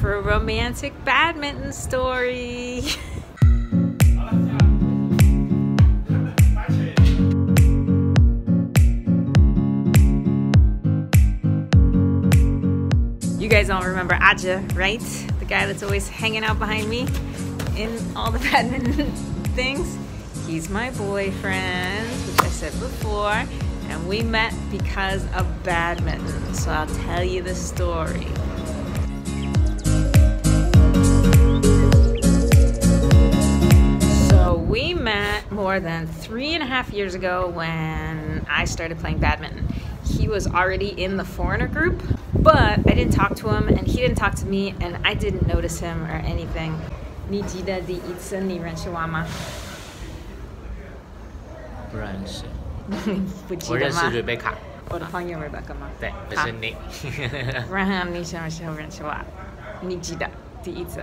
for a romantic badminton story. You guys all remember Aja, right? The guy that's always hanging out behind me in all the badminton things. He's my boyfriend, which I said before, and we met because of badminton. So I'll tell you the story. So we met more than 3.5 years ago when I started playing badminton. He was already in the foreigner group, but I didn't talk to him and he didn't talk to me and I didn't notice him or anything. 你记得第一次你认识我吗？ 不认识。 不记得吗？ 我认识 Rebecca。 我的朋友 Rebecca 吗？ 对，不是你。 然后你什么时候认识我？你记得第一次？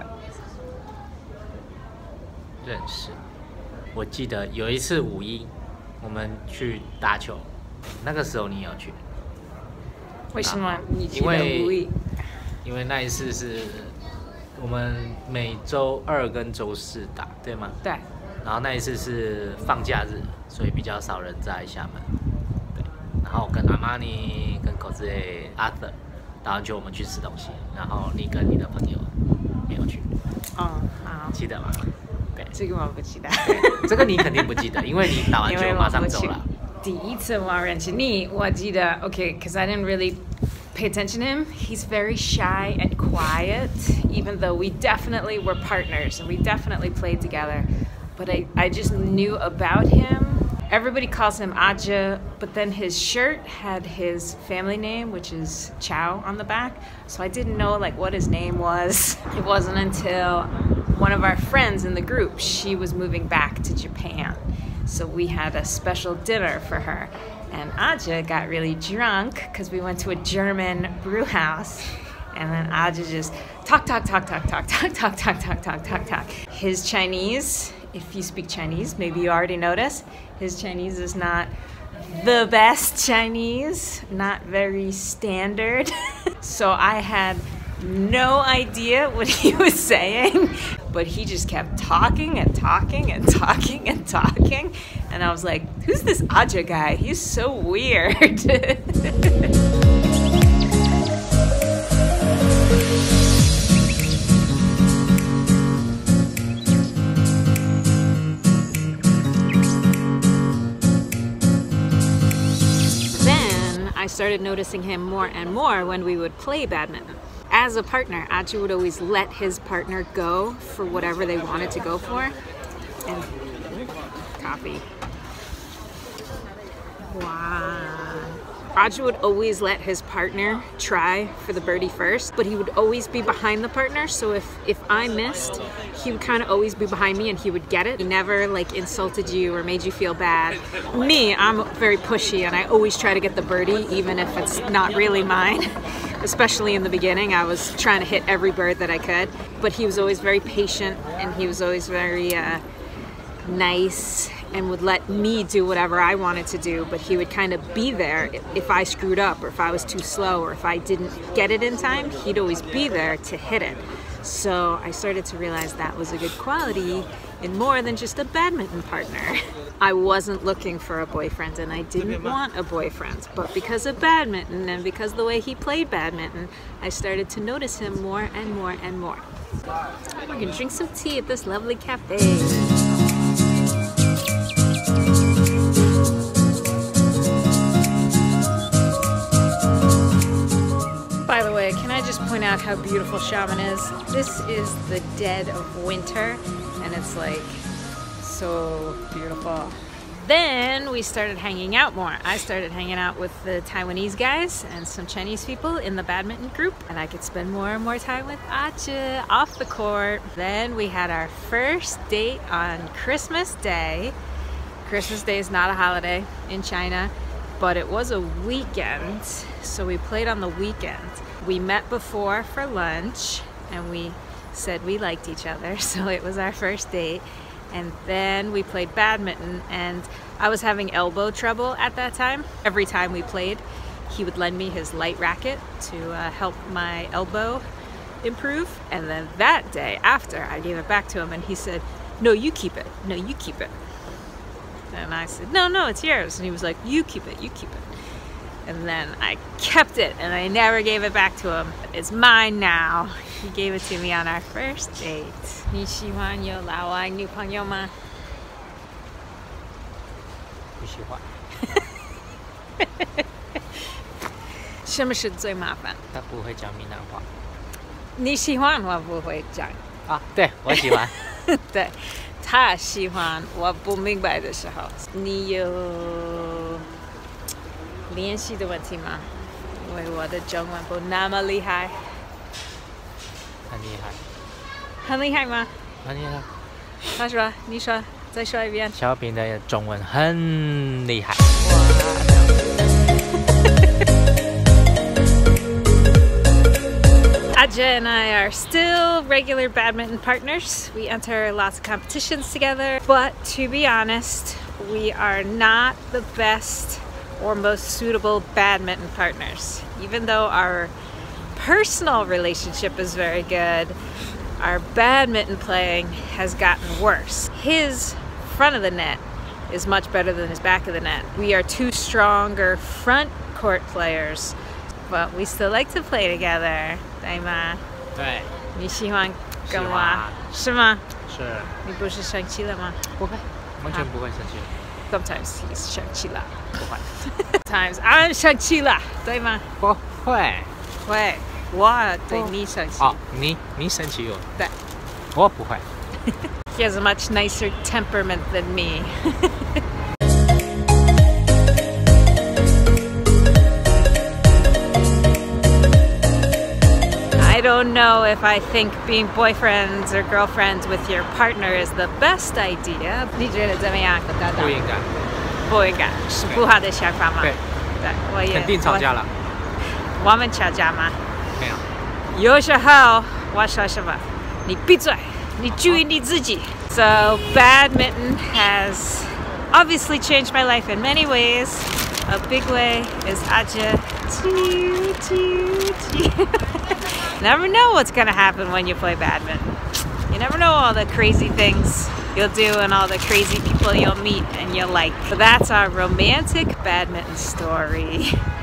认识。我记得有一次五一，我们去打球，那个时候你有去。 为什么你记得五一？ 因为那一次是我们每周2跟周4打，对吗？ 对。 然后那一次是放假日，所以比较少人在厦门。对。然后跟阿玛尼、跟口子 Arthur 打完球，我们去吃东西，然后你跟你的朋友没有去。 哦，好。 记得吗？对。 这个我不记得。 这个你肯定不记得，因为你打完球马上走了。 第一次我认识你，我记得 okay, because I didn't really pay attention to him. He's very shy and quiet, even though we definitely were partners and we definitely played together. But I just knew about him. Everybody calls him Aja, but then his shirt had his family name, which is Chow, on the back. So I didn't know like what his name was. It wasn't until one of our friends in the group, she was moving back to Japan. So we had a special dinner for her. And Aja got really drunk because we went to a German brew house. And then Aja just talk. His Chinese, if you speak Chinese, maybe you already noticed, his Chinese is not the best Chinese, not very standard. So I had no idea what he was saying, but he just kept talking. And I was like, who's this Aja guy? He's so weird. Then I started noticing him more and more when we would play badminton. As a partner, Aja would always let his partner go for whatever they wanted to go for. And coffee. Wow. Aja would always let his partner try for the birdie first, but he would always be behind the partner. So if I missed, he would kind of always be behind me and he would get it. He never like insulted you or made you feel bad. Me, I'm very pushy and I always try to get the birdie even if it's not really mine. Especially in the beginning, I was trying to hit every bird that I could. But he was always very patient and he was always very nice and would let me do whatever I wanted to do, but he would kind of be there if I screwed up or if I was too slow or if I didn't get it in time, he'd always be there to hit it. So I started to realize that was a good quality in more than just a badminton partner. I wasn't looking for a boyfriend and I didn't want a boyfriend, but because of badminton and because of the way he played badminton, I started to notice him more and more and more. We're gonna drink some tea at this lovely cafe. By the way, can I just point out how beautiful Xiamen is? This is the dead of winter and it's like so beautiful. Then we started hanging out more. I started hanging out with the Taiwanese guys and some Chinese people in the badminton group, and I could spend more and more time with Aja off the court. Then we had our first date on Christmas Day. Christmas Day is not a holiday in China, but it was a weekend, so we played on the weekend. We met before for lunch and we said we liked each other, so it was our first date. And then we played badminton, and I was having elbow trouble at that time. Every time we played, he would lend me his light racket to help my elbow improve. And then that day after, I gave it back to him and he said, no, you keep it. No, you keep it. And I said, no, it's yours. And he was like, you keep it, you keep it. And then I kept it and I never gave it back to him. It's mine now. He gave it to me on our first date. 你喜欢有老外女朋友吗？ 不喜欢。 什么是最麻烦？ 他不会讲闽南话。 你喜欢我不会讲。 啊，对，我喜欢。 对，他喜欢我不明白的时候。你有练习的问题吗？因为我的中文不那么厉害。 很厉害。 很厉害吗？ 很厉害。 他说，你说，再说一遍。 小平的中文很厉害。 Aja and I are still regular badminton partners. We enter lots of competitions together, but to be honest, we are not the best or most suitable badminton partners. Even though our personal relationship is very good, our badminton playing has gotten worse. His front of the net is much better than his back of the net. We are two stronger front court players, but we still like to play together. 对吗？ 对。 你喜欢跟我？是吗？ 是。 你不是生气了吗？ 不会，完全不会生气。 Sometimes he's 生气了。 不会。 Sometimes I'm 生气了，对吗？ 不会。 会，我对你生气。 哦，你生氣喎？ 對， 我不會。 He has a much nicer temperament than me. I don't know if I think being boyfriends or girlfriends with your partner is the best idea. 你觉得怎么样？ 不應該。 不應該，是不好的想法嗎？ 對， 我也。 肯定吵架了。 我們吵架嗎？ 沒有。 有時候我說什麼？你閉嘴，你注意你自己。So badminton has obviously changed my life in many ways. A big way is Aja. Never know what's gonna happen when you play badminton. You never know all the crazy things you'll do and all the crazy people you'll meet and you'll like. So that's our romantic badminton story.